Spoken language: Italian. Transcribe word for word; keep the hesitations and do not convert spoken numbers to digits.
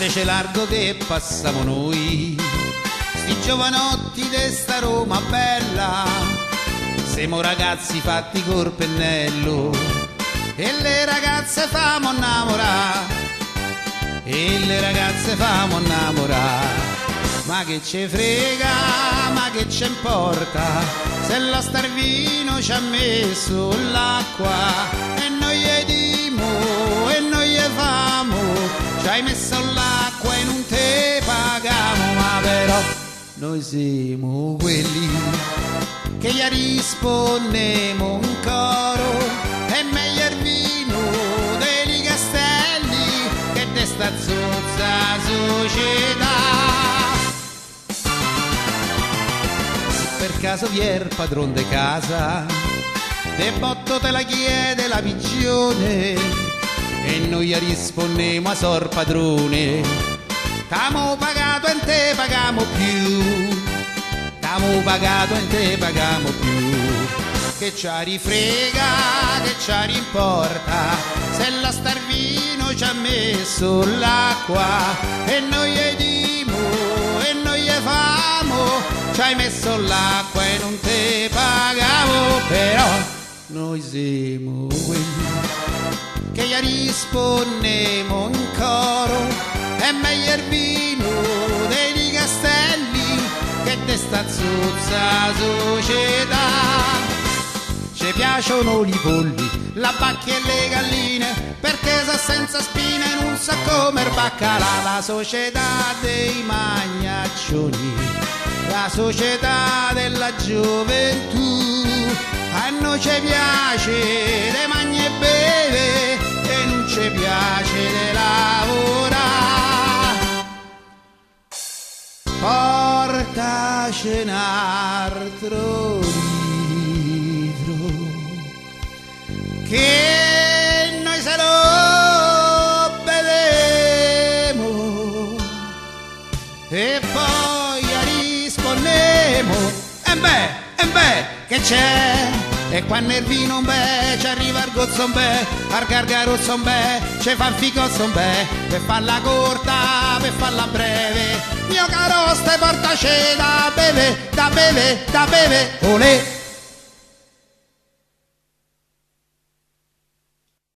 fece largo che passavo noi, sti giovanotti de sta Roma bella, siamo ragazzi fatti col pennello e le ragazze famo innamorare, e le ragazze famo innamorare. Ma che ci frega, ma che ci importa, se lo starvino ci ha messo l'acqua e noi gli dimo e noi gli famo, ci hai messo l'acqua e non te pagamo, ma però noi siamo quelli che gli rispondemo un coro, è meglio il vino dei castelli che de sta zozza società. Per caso vi è il padron de casa, de botto te la chiede la pigione e noi gli rispondemo a sor padrone, t'amo pagato e te pagamo più, t'amo pagato e te pagamo più, che ci rifrega, che ci rimporta, se la starvino ci ha messo l'acqua e noi gli dimo e noi gli famo, ci hai messo l'acqua e non te pagavo, però noi siamo quelli che gli rispondemo in coro, è meglio il vino dei castelli che de sta zozza società. Ci piacciono i polli, la bacchia e le galline, perché sa senza spine non sa come il baccalà, la società dei magnaccioni, la società della gioventù, a noi ci piace de mangi e beve e non ci piace de lavorare. Portaci un altro litro che noi se lo bevremo e poi rispondiamo e beh, e beh, che c'è? E quando il vino beh, ci arriva il gozzo beh, al gargarozzo beh, ci fa il ficozzo beh, per farla corta, per farla breve, mio caro ste portaci da beve, da beve, da beve, olè.